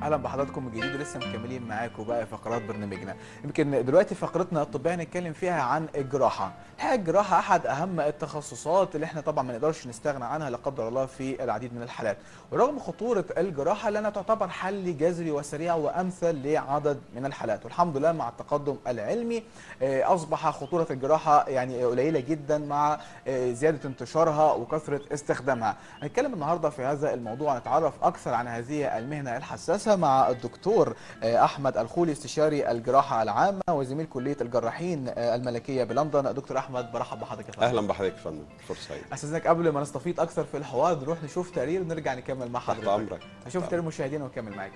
اهلا بحضراتكم من جديد ولسه مكملين معاكم بقى فقرات برنامجنا. يمكن دلوقتي فقرتنا الطبيه هنتكلم فيها عن الجراحه. الحقيقه الجراحه احد اهم التخصصات اللي احنا طبعا ما نقدرش نستغنى عنها لا قدر الله في العديد من الحالات، ورغم خطوره الجراحه لانها تعتبر حل جذري وسريع وامثل لعدد من الحالات، والحمد لله مع التقدم العلمي اصبح خطوره الجراحه يعني قليله جدا مع زياده انتشارها وكثره استخدامها. هنتكلم النهارده في هذا الموضوع، نتعرف اكثر عن هذه المهنه الحساسه مع الدكتور احمد الخولي استشاري الجراحه العامه وزميل كليه الجراحين الملكيه بلندن. دكتور احمد برحب بحضرتك يا فندم. اهلا بحضرتك يا فندم، فرصه سعيده. استاذنك قبل ما نستفيض اكثر في الحوار نروح نشوف تقرير ونرجع نكمل مع حضرتك. تحت امرك. نشوف تقرير مشاهدينا ونكمل معاك.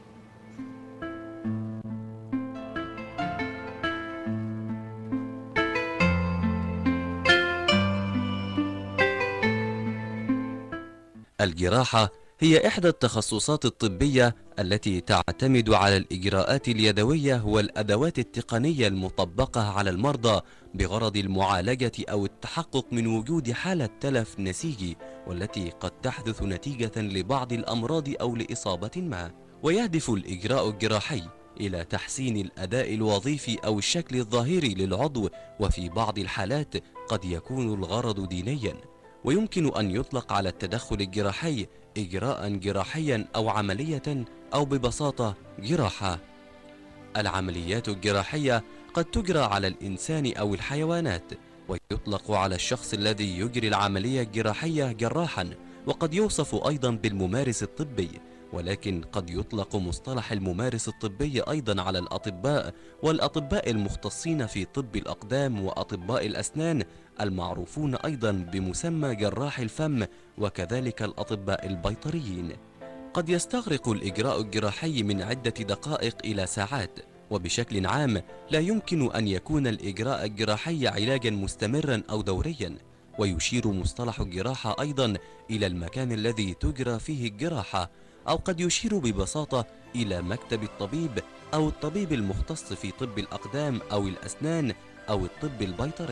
الجراحة هي إحدى التخصصات الطبية التي تعتمد على الإجراءات اليدوية والأدوات التقنية المطبقة على المرضى بغرض المعالجة أو التحقق من وجود حالة تلف نسيجي، والتي قد تحدث نتيجة لبعض الأمراض أو لإصابة ما. ويهدف الإجراء الجراحي إلى تحسين الأداء الوظيفي أو الشكل الظاهري للعضو، وفي بعض الحالات قد يكون الغرض دينيا. ويمكن أن يطلق على التدخل الجراحي إجراء جراحيا أو عملية أو ببساطة جراحة. العمليات الجراحية قد تجرى على الإنسان أو الحيوانات، ويطلق على الشخص الذي يجري العملية الجراحية جراحا، وقد يوصف أيضا بالممارس الطبي، ولكن قد يطلق مصطلح الممارس الطبي أيضا على الأطباء والأطباء المختصين في طب الأقدام وأطباء الأسنان المعروفون أيضا بمسمى جراح الفم، وكذلك الأطباء البيطريين. قد يستغرق الإجراء الجراحي من عدة دقائق إلى ساعات، وبشكل عام لا يمكن أن يكون الإجراء الجراحي علاجا مستمرا أو دوريا. ويشير مصطلح الجراحة أيضا إلى المكان الذي تجرى فيه الجراحة، أو قد يشير ببساطة إلى مكتب الطبيب أو الطبيب المختص في طب الأقدام أو الأسنان أو الطب البيطري.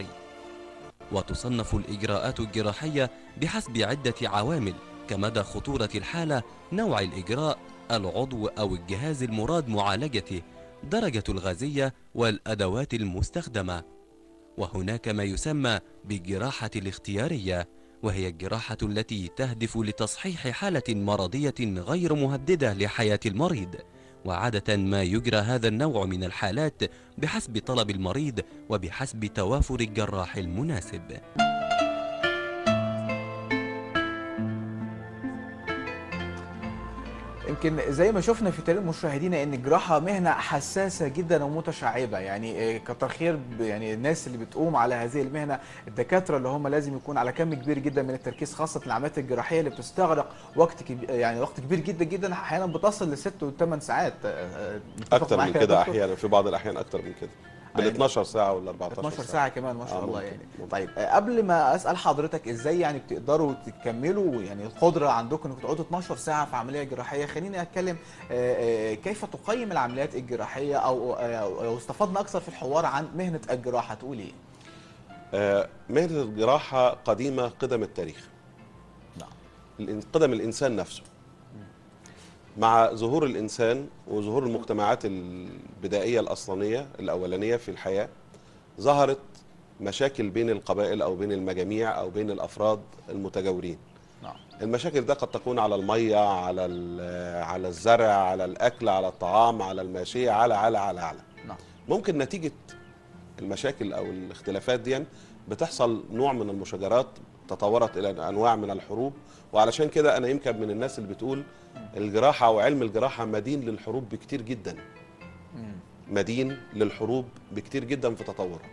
وتصنف الإجراءات الجراحية بحسب عدة عوامل كمدى خطورة الحالة، نوع الإجراء، العضو أو الجهاز المراد معالجته، درجة الغازية والأدوات المستخدمة. وهناك ما يسمى بالجراحة الاختيارية، وهي الجراحة التي تهدف لتصحيح حالة مرضية غير مهددة لحياة المريض. وعادة ما يجرى هذا النوع من الحالات بحسب طلب المريض وبحسب توافر الجراح المناسب. يمكن زي ما شفنا في تقرير مشاهدينا ان الجراحه مهنه حساسه جدا ومتشعبه، يعني كتر خير يعني الناس اللي بتقوم على هذه المهنه، الدكاتره اللي هم لازم يكون على كم كبير جدا من التركيز، خاصه العمليات الجراحيه اللي بتستغرق وقت يعني وقت كبير جدا جدا، احيانا بتصل ل6 و8 ساعات. اكتر من كده احيانا، في بعض الاحيان اكتر من كده، بال 12 ساعه ولا 14 12 ساعه كمان ما شاء الله يعني. ممكن. طيب قبل ما اسال حضرتك ازاي يعني بتقدروا تكملوا يعني القدره عندكم انكم تقعدوا 12 ساعه في عمليه جراحيه، خليني اتكلم كيف تقيم العمليات الجراحيه، او استفدنا اكثر في الحوار عن مهنه الجراحه، تقول ايه؟ مهنه الجراحه قديمه قدم التاريخ. نعم. قدم الانسان نفسه. مع ظهور الإنسان وظهور المجتمعات البدائية الأصلانية الأولانية في الحياة، ظهرت مشاكل بين القبائل أو بين المجاميع أو بين الأفراد المتجاورين. نعم. المشاكل ده قد تكون على المية، على الزرع، على الأكل، على الطعام، على الماشية، على نعم. ممكن نتيجة المشاكل أو الاختلافات دي بتحصل نوع من المشاجرات، تطورت إلى أنواع من الحروب. وعلشان كده أنا يمكن من الناس اللي بتقول الجراحة وعلم الجراحة مدين للحروب بكتير جدا، مدين للحروب بكتير جدا في تطورها.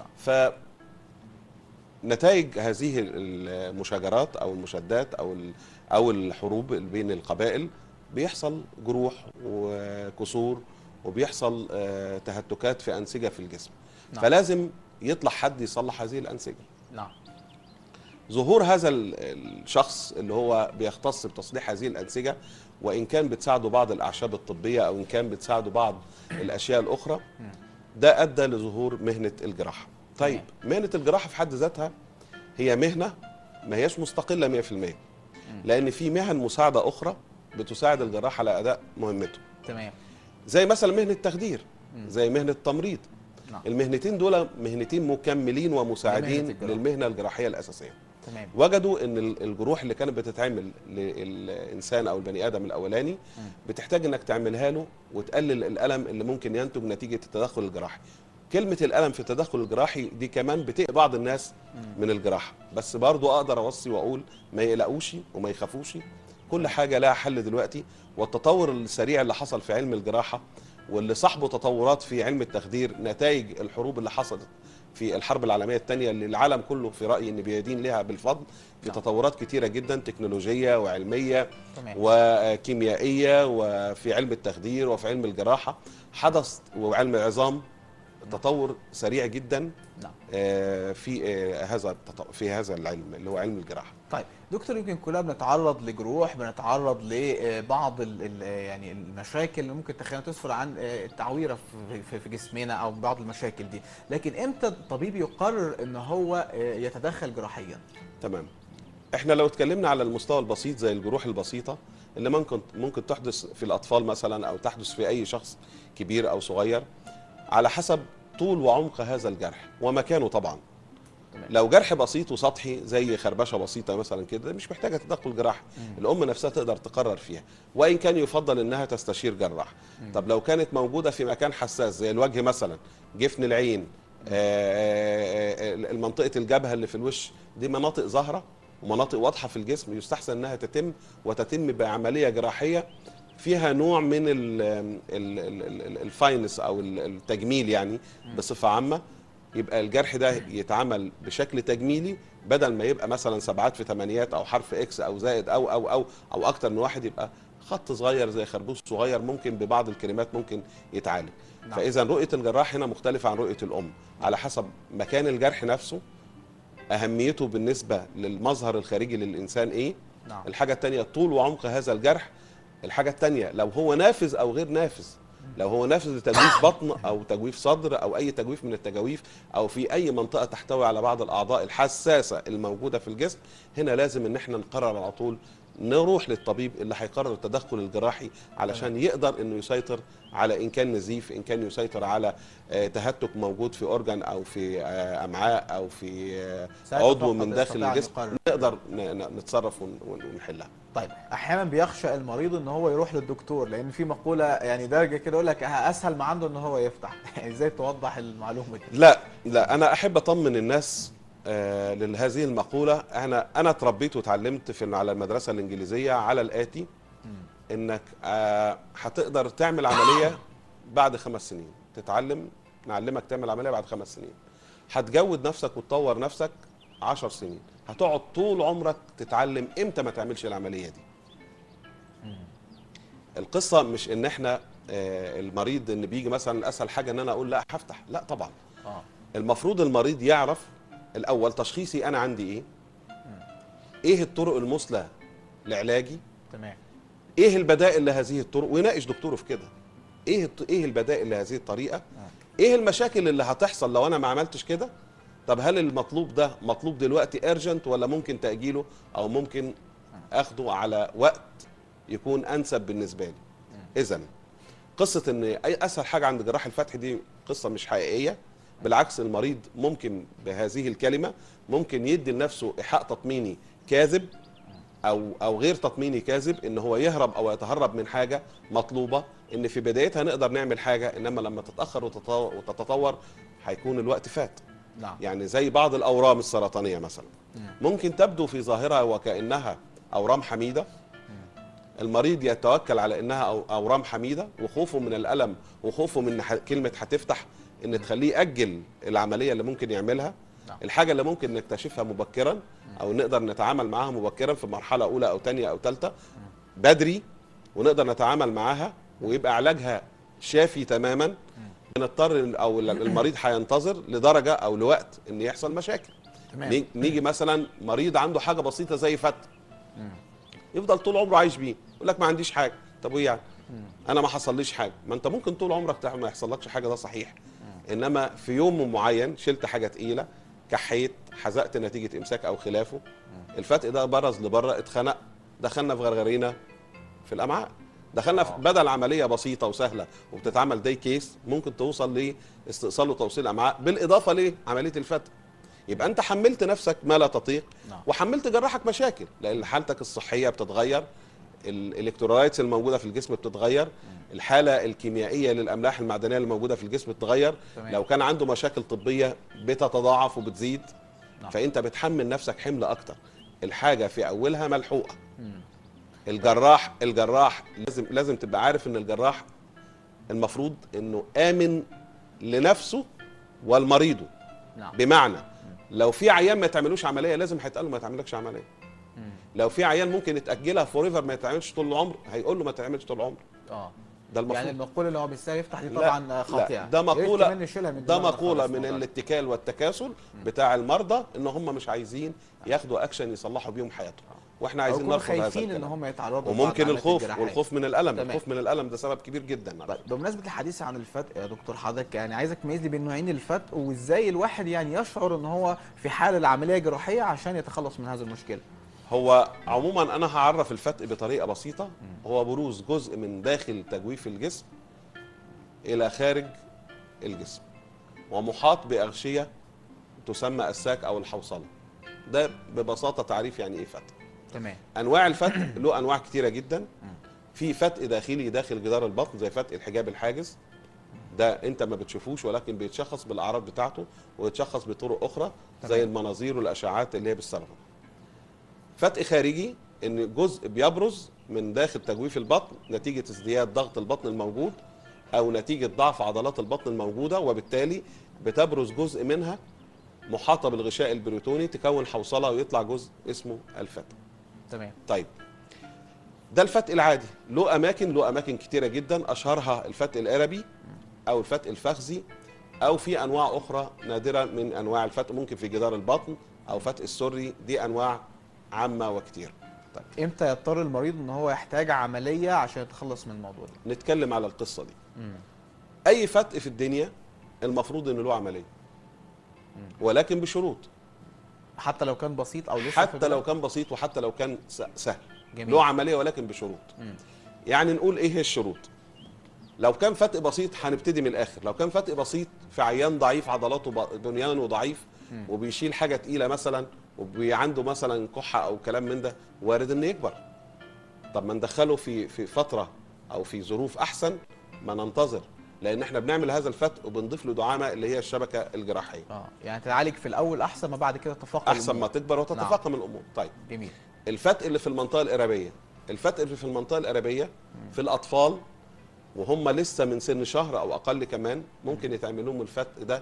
فنتائج هذه المشاجرات أو المشادات أو الحروب بين القبائل بيحصل جروح وكسور، وبيحصل تهتكات في أنسجة في الجسم. نعم. فلازم يطلع حد يصلح هذه الأنسجة. نعم. ظهور هذا الشخص اللي هو بيختص بتصليح هذه الأنسجة، وإن كان بتساعده بعض الأعشاب الطبية أو إن كان بتساعده بعض الأشياء الأخرى، ده أدى لظهور مهنة الجراحة. طيب مهنة الجراحة في حد ذاتها هي مهنة ما هيش مستقلة 100%، لأن في مهن مساعدة أخرى بتساعد الجراح على اداء مهمته. تمام. زي مثلا مهنه التخدير، زي مهنه التمريض. نعم. المهنتين دول مهنتين مكملين ومساعدين الجراحة. للمهنه الجراحيه الاساسيه. تمام. وجدوا ان الجروح اللي كانت بتتعمل للانسان او البني ادم الاولاني بتحتاج انك تعملها له وتقلل الالم اللي ممكن ينتج نتيجه التدخل الجراحي. كلمه الالم في التدخل الجراحي دي كمان بتقي بعض الناس من الجراحه، بس برضو اقدر اوصي واقول ما يقلقوش وما يخافوش، كل حاجه لها حل دلوقتي. والتطور السريع اللي حصل في علم الجراحه واللي صاحبه تطورات في علم التخدير نتائج الحروب اللي حصلت في الحرب العالمية الثانية اللي العالم كله في رأيي ان بيدين لها بالفضل في تطورات كتيرة جدا تكنولوجية وعلمية وكيميائية وفي علم التخدير وفي علم الجراحة حدث، وعلم العظام تطور سريع جدا في هذا العلم اللي هو علم الجراحه. طيب دكتور، يمكن كلنا بنتعرض لجروح، بنتعرض لبعض يعني المشاكل اللي ممكن تخلينا تسفر عن التعويره في جسمنا او بعض المشاكل دي، لكن امتى الطبيب يقرر ان هو يتدخل جراحيا؟ تمام. احنا لو اتكلمنا على المستوى البسيط زي الجروح البسيطه اللي ممكن تحدث في الاطفال مثلا او تحدث في اي شخص كبير او صغير على حسب طول وعمق هذا الجرح ومكانه طبعا. لو جرح بسيط وسطحي زي خربشه بسيطه مثلا كده مش محتاجه تدخل جراحي، الام نفسها تقدر تقرر فيها، وان كان يفضل انها تستشير جراح. طب لو كانت موجوده في مكان حساس زي الوجه مثلا، جفن العين، منطقه الجبهه اللي في الوش، دي مناطق ظاهره ومناطق واضحه في الجسم يستحسن انها تتم بعمليه جراحيه فيها نوع من الفاينس او التجميل يعني بصفه عامه. يبقى الجرح ده يتعمل بشكل تجميلي بدل ما يبقى مثلا 7 في 8 او حرف اكس او زائد او اكتر من واحد، يبقى خط صغير زي خربوش صغير ممكن ببعض الكلمات ممكن يتعالج. فاذا رؤيه الجراح هنا مختلفه عن رؤيه الام على حسب مكان الجرح نفسه، اهميته بالنسبه للمظهر الخارجي للانسان ايه. الحاجه الثانيه طول وعمق هذا الجرح. الحاجه الثانيه لو هو نافذ او غير نافذ، لو هو نافذ لتجويف بطن او تجويف صدر او اي تجويف من التجاويف او في اي منطقه تحتوي على بعض الاعضاء الحساسه الموجوده في الجسم، هنا لازم ان احنا نقرر على طول نروح للطبيب اللي هيقرر التدخل الجراحي علشان يقدر انه يسيطر على ان كان نزيف، ان كان يسيطر على تهتك موجود في اورجان او في امعاء او في عضو من داخل الجسم، نقدر نتصرف ونحلها. طيب احيانا بيخشى المريض ان هو يروح للدكتور، لان في مقوله يعني درجه كده يقول لك اسهل ما عنده ان هو يفتح. ازاي توضح المعلومه دي؟ لا انا احب اطمن الناس لهذه المقوله. انا اتربيت وتعلمت على المدرسه الانجليزيه على الاتي، انك هتقدر تعمل عمليه بعد 5 سنين، نعلمك تعمل عمليه بعد 5 سنين، هتجود نفسك وتطور نفسك 10 سنين، هتقعد طول عمرك تتعلم امتى ما تعملش العمليه دي. القصه مش ان احنا المريض ان بيجي مثلا اسهل حاجه ان انا اقول لا هفتح، لا طبعا. المفروض المريض يعرف الاول تشخيصي انا عندي ايه الطرق المثلى لعلاجي، تمام، ايه البدائل لهذه الطرق، ويناقش دكتوره في كده. ايه البدائل لهذه الطريقه، ايه المشاكل اللي هتحصل لو انا ما عملتش كده. طب هل المطلوب ده مطلوب دلوقتي ارجنت ولا ممكن تاجيله او ممكن اخده على وقت يكون انسب بالنسبه لي. اذا قصه ان اي اسهل حاجه عند جراح الفتح دي قصه مش حقيقيه، بالعكس المريض ممكن بهذه الكلمه ممكن يدي لنفسه ايحاء تطميني كاذب او غير تطميني كاذب، ان هو يهرب او يتهرب من حاجه مطلوبه، ان في بدايتها نقدر نعمل حاجه، انما لما تتاخر وتتطور هيكون الوقت فات. يعني زي بعض الاورام السرطانيه مثلا ممكن تبدو في ظاهرها وكانها اورام حميده، المريض يتوكل على انها اورام حميده وخوفه من الالم وخوفه من كلمه هتفتح ان تخليه ياجل العمليه اللي ممكن يعملها. الحاجه اللي ممكن نكتشفها مبكرا او نقدر نتعامل معاها مبكرا في مرحله اولى او ثانيه او ثالثه بدري، ونقدر نتعامل معاها ويبقى علاجها شافي تماما، نضطر او المريض هينتظر لدرجه او لوقت ان يحصل مشاكل. نيجي مثلا مريض عنده حاجه بسيطه زي فتح، يفضل طول عمره عايش بيه، يقول لك ما عنديش حاجه. طب وايه يعني؟ انا ما حصليش حاجه. ما انت ممكن طول عمرك ما يحصلكش حاجه، ده صحيح، انما في يوم معين شلت حاجه تقيله، كحيت، حزقت نتيجه امساك او خلافه، الفتق ده برز لبره، اتخنق، دخلنا في غرغرينه، في الامعاء. دخلنا في بدل عمليه بسيطه وسهله وبتتعمل داي كيس، ممكن توصل لاستئصال وتوصيل امعاء بالاضافه لعمليه الفتح. يبقى انت حملت نفسك ما لا تطيق وحملت جراحك مشاكل، لان حالتك الصحيه بتتغير، الالكترولايتس الموجوده في الجسم بتتغير، الحاله الكيميائيه للاملاح المعدنيه الموجوده في الجسم بتتغير. لو كان عنده مشاكل طبيه بتتضاعف وبتزيد. فانت بتحمل نفسك حمل اكتر. الحاجه في اولها ملحوقه. الجراح لازم تبقى عارف ان الجراح المفروض انه امن لنفسه والمريض. بمعنى لو في عيان ما يتعملوش عمليه لازم هيتقال له ما يتعملكش عمليه. لو في عيان ممكن يتاجلها فور ايفر ما يتعملش طول العمر هيقول له ما تعملش طول العمر. ده المفروض. يعني المقوله اللي هو بيستاهل يفتح دي طبعا خاطئه. ده مقوله من الاتكال والتكاسل بتاع المرضى ان هم مش عايزين ياخدوا اكشن يصلحوا بيهم حياتهم، واحنا عايزين نرفض هذا خايفين ان هم يتعرضوا. وممكن الخوف والخوف من الالم. الخوف من الالم ده سبب كبير جدا. طيب بمناسبه الحديث عن الفتق يا دكتور، حضرتك يعني عايزك تميز لي بين نوعين الفتق، وازاي الواحد يعني يشعر ان هو في حال العمليه جراحيه عشان يتخلص من هذه المشكله. هو عموما انا هعرف الفتق بطريقه بسيطه. هو بروز جزء من داخل تجويف الجسم الى خارج الجسم ومحاط باغشيه تسمى الساك او الحوصله. ده ببساطه تعريف يعني ايه فتق. تمام. انواع الفتق له انواع كتيره جدا. في فتق داخلي داخل جدار البطن زي فتق الحجاب الحاجز، ده انت ما بتشوفوش ولكن بيتشخص بالاعراض بتاعته ويتشخص بطرق اخرى زي المناظير والاشعاعات اللي هي بالصبغه. فتق خارجي ان جزء بيبرز من داخل تجويف البطن نتيجه ازدياد ضغط البطن الموجود او نتيجه ضعف عضلات البطن الموجوده، وبالتالي بتبرز جزء منها محاطه بالغشاء البريتوني تكون حوصله ويطلع جزء اسمه الفتق. تمام. طيب ده الفتق العادي، له اماكن كتيره جدا، اشهرها الفتق القربي او الفتق الفخذي، او في انواع اخرى نادره من انواع الفتق ممكن في جدار البطن او فتق السري. دي انواع عامه وكتير. طيب امتى يضطر المريض ان هو يحتاج عمليه عشان يتخلص من الموضوع ده؟ نتكلم على القصه دي. اي فتق في الدنيا المفروض انه له عمليه، ولكن بشروط. حتى لو كان بسيط او لسه حتى لو كان بسيط وحتى لو كان سهل. جميل. له عمليه ولكن بشروط. يعني نقول ايه هي الشروط؟ لو كان فتق بسيط هنبتدي من الاخر. لو كان فتق بسيط في عيان ضعيف عضلاته بنيانه ضعيف وبيشيل حاجه تقيله مثلا وعنده مثلا كحه او كلام من ده، وارد انه يكبر. طب ما ندخله في فتره او في ظروف احسن ما ننتظر، لان احنا بنعمل هذا الفتق وبنضيف له دعامه اللي هي الشبكه الجراحيه. يعني تعالج في الاول احسن ما بعد كده تتفاقم احسن الأمور. ما تكبر وتتفاقم الامور. طيب جميل. الفتق اللي في المنطقه القربيه، الفتق اللي في المنطقه القربيه في الاطفال وهم لسه من سن شهر او اقل كمان ممكن يتعمل لهم الفتق ده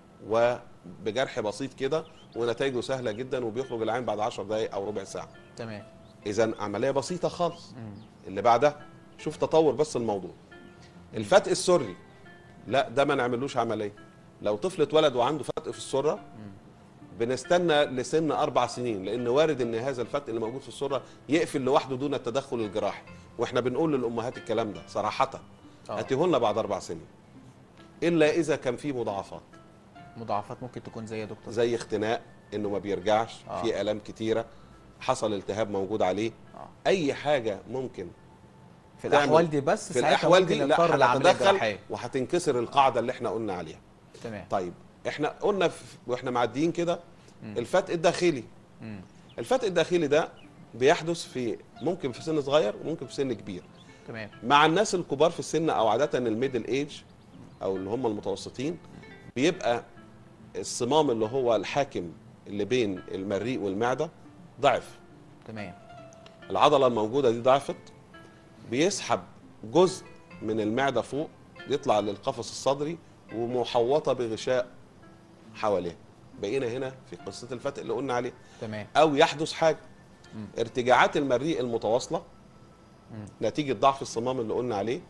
وبجرح بسيط كده ونتائجه سهله جدا وبيخرج العين بعد 10 دقائق او ربع ساعه. تمام. اذا عمليه بسيطه خالص. اللي بعدها شوف تطور بس الموضوع. الفتق السري لا ده ما نعملوش عمليه. لو طفل اتولد وعنده فتق في السره بنستنى لسن 4 سنين، لان وارد ان هذا الفتق اللي موجود في السره يقفل لوحده دون التدخل الجراحي، واحنا بنقول للامهات الكلام ده صراحه. هاتيهولنا بعد 4 سنين الا اذا كان في مضاعفات. مضاعفات ممكن تكون زي يا دكتور؟ زي اختناق، انه ما بيرجعش، في الام كتيره، حصل التهاب موجود عليه. اي حاجه ممكن في الاحوال دي، بس في الاحوال دي لا هتتدخل وهتنكسر القاعده اللي احنا قلنا عليها. تمام. طيب احنا قلنا واحنا معديين كده الفتق الداخلي. الفتق الداخلي ده بيحدث ممكن في سن صغير وممكن في سن كبير. تمام. مع الناس الكبار في السن او عاده الميدل ايج او اللي هم المتوسطين بيبقى الصمام اللي هو الحاكم اللي بين المريء والمعده ضعف. تمام. العضله الموجوده دي ضعفت، بيسحب جزء من المعده فوق يطلع للقفص الصدري ومحوطه بغشاء حواليه. بقينا هنا في قصه الفتق اللي قلنا عليه. تمام. او يحدث حاجه ارتجاعات المريء المتواصله نتيجه ضعف الصمام اللي قلنا عليه.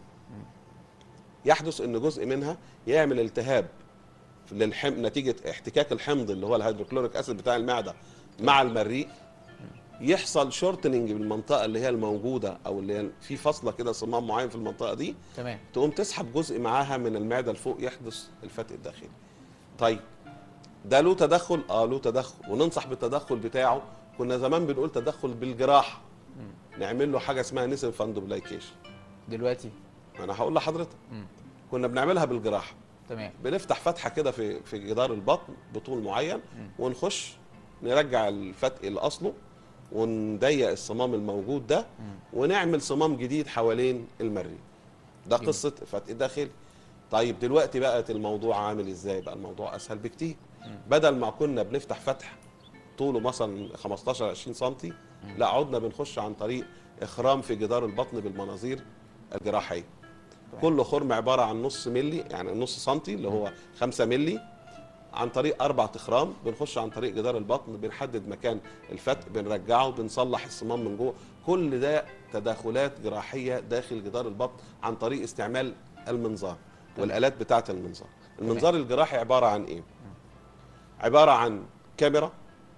يحدث ان جزء منها يعمل التهاب نتيجه احتكاك الحمض اللي هو الهيدروكلوريك اسيد بتاع المعده مع المريء. يحصل شورتنينج بالمنطقه اللي هي الموجوده او اللي هي في فاصله كده صمام معين في المنطقه دي. تمام. تقوم تسحب جزء معاها من المعده لفوق يحدث الفتق الداخلي. طيب ده له تدخل؟ له تدخل، وننصح بالتدخل بتاعه. كنا زمان بنقول تدخل بالجراحه نعمل له حاجه اسمها نسم فاندوبلايكيشن. دلوقتي انا هقول لحضرتك. كنا بنعملها بالجراحه. تمام. بنفتح فتحه كده في جدار البطن بطول معين، ونخش نرجع الفتق لاصله، ونضيق الصمام الموجود ده، ونعمل صمام جديد حوالين المريء. ده قصه فتق داخلي. طيب دلوقتي بقت الموضوع عامل ازاي؟ بقى الموضوع اسهل بكتير. بدل ما كنا بنفتح فتح طوله مثلا 15 20 سم، لا عدنا بنخش عن طريق اخرام في جدار البطن بالمناظير الجراحيه. كل خرم عباره عن نص ملي، يعني نص سنتي اللي هو 5 ملي، عن طريق 4 اخرام. بنخش عن طريق جدار البطن، بنحدد مكان الفتق، بنرجعه، بنصلح الصمام من جوه. كل ده تداخلات جراحيه داخل جدار البطن عن طريق استعمال المنظار والالات بتاعه المنظار. المنظار الجراحي عباره عن ايه؟ عباره عن كاميرا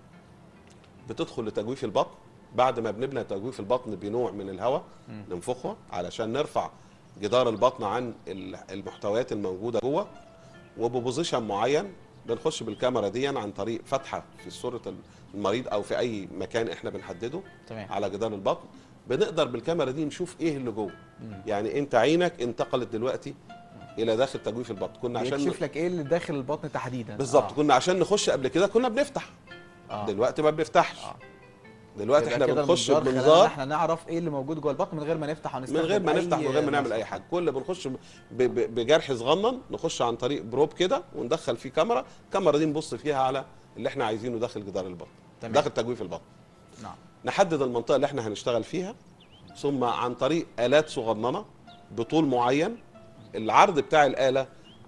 بتدخل لتجويف البطن. بعد ما بنبني تجويف البطن بنوع من الهواء ننفخه علشان نرفع جدار البطن عن المحتويات الموجوده جوه، وببوزيشن معين بنخش بالكاميرا دي عن طريق فتحه في صوره المريض او في اي مكان احنا بنحدده. تمام. على جدار البطن بنقدر بالكاميرا دي نشوف ايه اللي جوه. يعني انت عينك انتقلت دلوقتي الى داخل تجويف البطن. كنا عشان يكشف لك ايه اللي داخل البطن تحديدا. بالظبط. كنا عشان نخش قبل كده كنا بنفتح. دلوقتي ما بنفتحش. دلوقتي احنا بنخش بمنظار، احنا نعرف ايه اللي موجود جوه البطن من غير ما نفتح ونستخدم، من غير ما نفتح، من غير ما نعمل اي حاجه. كل بنخش بجرح صغنن، نخش عن طريق بروب كده وندخل فيه كاميرا. الكاميرا دي نبص فيها على اللي احنا عايزينه داخل جدار البطن. تمام. داخل تجويف البطن. نعم. نحدد المنطقه اللي احنا هنشتغل فيها، ثم عن طريق آلات صغننه بطول معين. العرض بتاع الآلة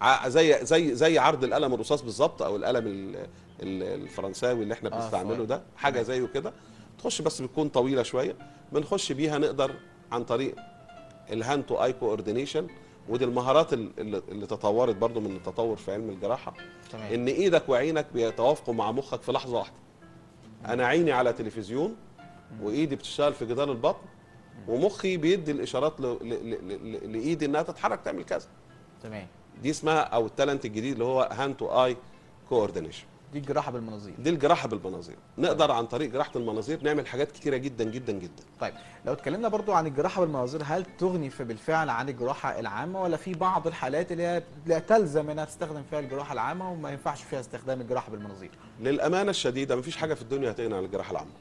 زي عرض القلم الرصاص بالظبط، او القلم الفرنساوي اللي احنا بنستعمله ده، حاجه زيه كده. تخش بس بتكون طويله شويه، بنخش بيها نقدر عن طريق الهاند تو اي كوردينيشن. ودي المهارات اللي تطورت برضو من التطور في علم الجراحه. تمام. ان ايدك وعينك بيتوافقوا مع مخك في لحظه واحده. انا عيني على تلفزيون وايدي بتشتغل في جدار البطن، ومخي بيدي الاشارات لايدي انها تتحرك تعمل كذا. تمام. دي اسمها او التالنت الجديد اللي هو هاند تو اي كوردينيشن. دي الجراحه بالمناظير. دي الجراحه بالمناظير. نقدر عن طريق جراحه المناظير نعمل حاجات كتيره جدا جدا جدا. طيب لو اتكلمنا برضو عن الجراحه بالمناظير، هل تغني بالفعل عن الجراحه العامه، ولا في بعض الحالات اللي هي لا تلزم انها تستخدم فيها الجراحه العامه وما ينفعش فيها استخدام الجراحه بالمناظير؟ للامانه الشديده مفيش حاجه في الدنيا هتغني عن الجراحه العامه.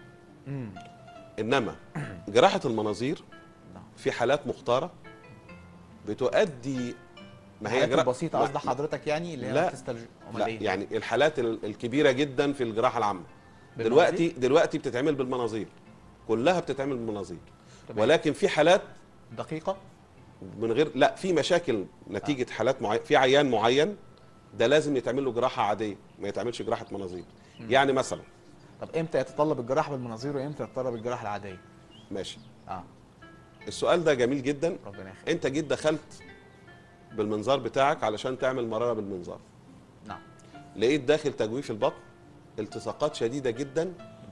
انما جراحه المناظير في حالات مختاره بتؤدي، ما هي الحالات البسيطه قصد حضرتك يعني اللي هي لا, لا إيه؟ يعني الحالات الكبيره جدا في الجراحه العامه دلوقتي بتتعمل بالمناظير، كلها بتتعمل بالمناظير. ولكن في حالات دقيقه من غير، لا، في مشاكل نتيجه حالات معينه. في عيان معين ده لازم يتعمل له جراحه عاديه، ما يتعملش جراحه مناظير. يعني مثلا طب امتى يتطلب الجراحه بالمناظير وامتى يتطلب الجراحه العاديه؟ ماشي. السؤال ده جميل جدا. ربنا يخليك. انت جيت دخلت بالمنظار بتاعك علشان تعمل مراره بالمنظار. نعم. لقيت داخل تجويف البطن التصاقات شديده جدا،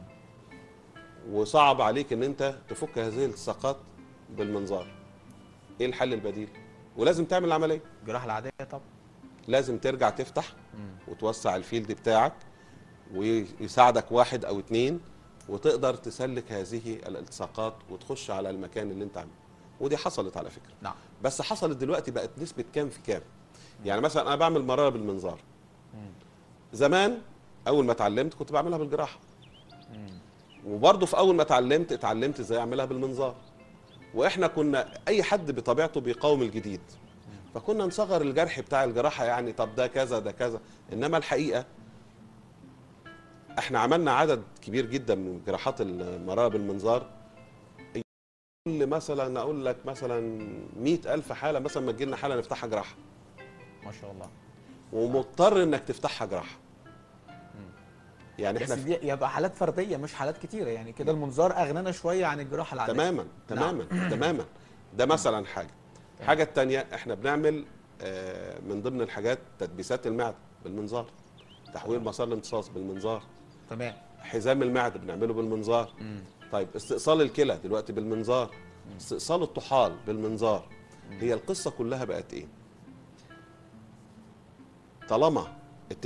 وصعب عليك ان انت تفك هذه الالتصاقات بالمنظار. ايه الحل البديل؟ ولازم تعمل العمليه. الجراحه العاديه طبعا. لازم ترجع تفتح وتوسع الفيلد بتاعك، ويساعدك 1 أو 2، وتقدر تسلك هذه الالتصاقات وتخش على المكان اللي انت عامله. ودي حصلت على فكره. نعم. بس حصلت دلوقتي بقت نسبه كام في كام. يعني مثلا انا بعمل مراره بالمنظار. زمان اول ما اتعلمت كنت بعملها بالجراحه. وبرضه في اول ما اتعلمت ازاي اعملها بالمنظار. واحنا كنا اي حد بطبيعته بيقاوم الجديد، فكنا نصغر الجرح بتاع الجراحه، يعني طب ده كذا ده كذا. انما الحقيقه احنا عملنا عدد كبير جدا من جراحات المراره بالمنظار. كل مثلا اقول لك مثلا 100,000 حاله مثلا ما تجي لنا حاله نفتحها جراحه. ما شاء الله. ومضطر انك تفتحها جراحه. يعني احنا دي يبقى حالات فرديه مش حالات كتيره، يعني كده المنظار اغنانا شويه عن الجراحه العاديه. تماما تماما. نعم. تماما. ده مثلا حاجه. الحاجه الثانيه احنا بنعمل من ضمن الحاجات تدبيسات المعده بالمنظار، تحويل مسار الامتصاص بالمنظار. تمام. حزام المعده بنعمله بالمنظار. طيب استئصال الكلى دلوقتي بالمنظار. استئصال الطحال بالمنظار. هي القصه كلها بقت ايه؟ طالما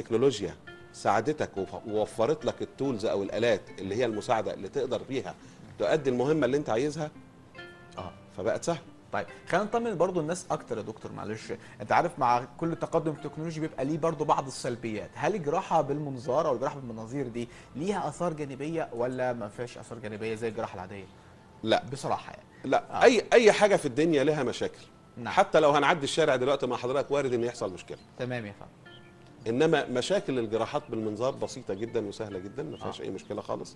التكنولوجيا ساعدتك ووفرت لك التولز او الالات اللي هي المساعده اللي تقدر بيها تؤدي المهمه اللي انت عايزها، اه فبقت سهل. طيب خلينا نطمن برضو الناس اكتر يا دكتور، معلش انت عارف مع كل تقدم التكنولوجي بيبقى ليه برضو بعض السلبيات، هل الجراحه بالمنظار او الجراحه بالمناظير دي ليها اثار جانبيه ولا ما فيهاش اثار جانبيه زي الجراحه العاديه؟ لا بصراحه يعني. لا اي حاجه في الدنيا لها مشاكل. نعم. حتى لو هنعدي الشارع دلوقتي مع حضرتك وارد ان يحصل مشكله. تمام يا فندم. انما مشاكل الجراحات بالمنظار بسيطه جدا وسهله جدا، ما فيهاش اي مشكله خالص.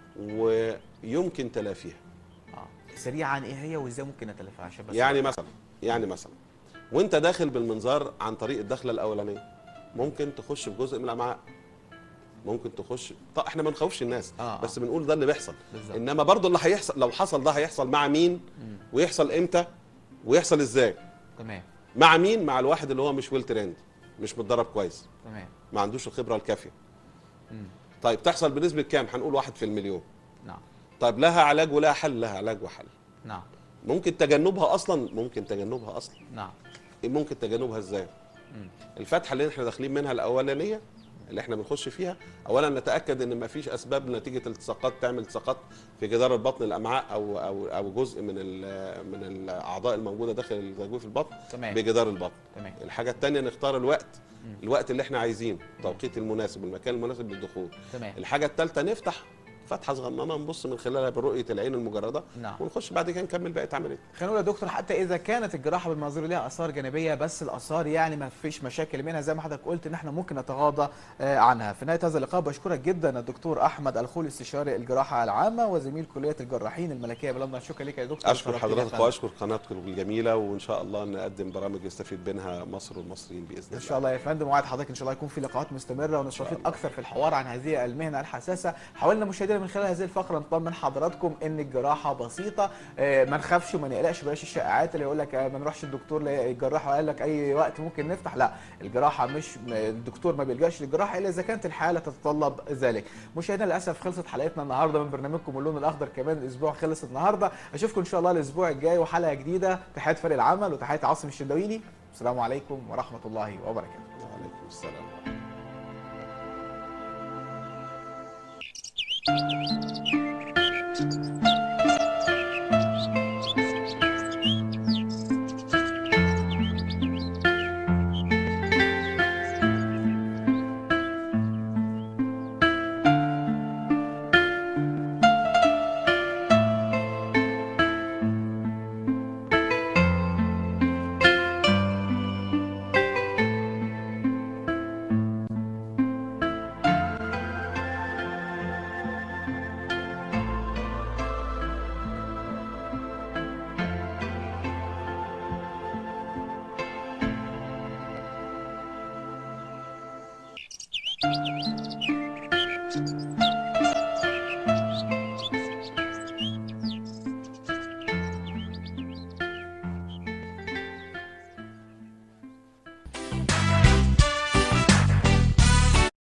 ويمكن تلافيها. سريعا ايه هي وازاي ممكن نتلافاها عشان بس يعني مثلا وانت داخل بالمنظار عن طريق الدخله الاولانيه ممكن تخش في جزء من الامعاء، ممكن تخش. طب احنا ما نخوفش الناس، بس بنقول ده اللي بيحصل. بالزبط. انما برضه اللي هيحصل لو حصل ده هيحصل مع مين ويحصل امتى ويحصل ازاي؟ تمام. مع مين؟ مع الواحد اللي هو مش ويل تريند، مش متدرب كويس، تمام، ما عندوش الخبره الكافيه. طيب تحصل بنسبه كام؟ هنقول 1 في المليون. نعم. طيب لها علاج ولها حل؟ لها علاج وحل. نعم. ممكن تجنبها اصلا، ممكن تجنبها اصلا. نعم. ممكن تجنبها ازاي؟ الفتحه اللي احنا داخلين منها الاولانيه اللي احنا بنخش فيها، اولا نتاكد ان ما فيش اسباب نتيجه التصاقات تعمل التصاقات في جدار البطن الامعاء او جزء من الاعضاء الموجوده داخل التجويف البطن. تمام. بجدار البطن. تمام. الحاجه الثانيه نختار الوقت اللي احنا عايزينه، التوقيت المناسب، المكان المناسب للدخول. تمام. الحاجه الثالثه نفتح فتحه صغننه نبص من خلالها برؤيه العين المجرده. نعم. ونخش بعد كده نكمل بقيه عمليه. خلينا نقول يا دكتور حتى اذا كانت الجراحه بالمنظور ليها اثار جانبيه، بس الاثار يعني ما فيش مشاكل منها زي ما حضرتك قلت ان احنا ممكن نتغاضى عنها. في نهايه هذا اللقاء بشكرك جدا الدكتور احمد الخولي استشاري الجراحه العامه وزميل كليه الجراحين الملكيه بلندن. شكرا لك يا دكتور. اشكر حضرتك واشكر قناتكم الجميله، وان شاء الله نقدم برامج يستفيد منها مصر والمصريين باذن الله. ان شاء الله يا فندم، وعد حضرتك ان شاء الله يكون في لقاءات مستمره ونستفيد اكثر في الحوار عن هذه المهنه الحساسه. حاولنا مشاهدينا من خلال هذه الفقره نطمن حضراتكم ان الجراحه بسيطه، ما نخافش وما نقلقش، بلاش الشائعات اللي يقول لك ما نروحش الدكتور الجراح وقال لك اي وقت ممكن نفتح. لا، الجراحه مش الدكتور ما بيلجاش للجراحه الا اذا كانت الحاله تتطلب ذلك. مشاهدينا للاسف خلصت حلقتنا النهارده من برنامجكم اللون الاخضر، كمان الاسبوع خلص النهارده. اشوفكم ان شاء الله الاسبوع الجاي وحلقه جديده. تحيات فريق العمل وتحيات عاصم الشندويني، السلام عليكم ورحمه الله وبركاته. وعليكم السلام.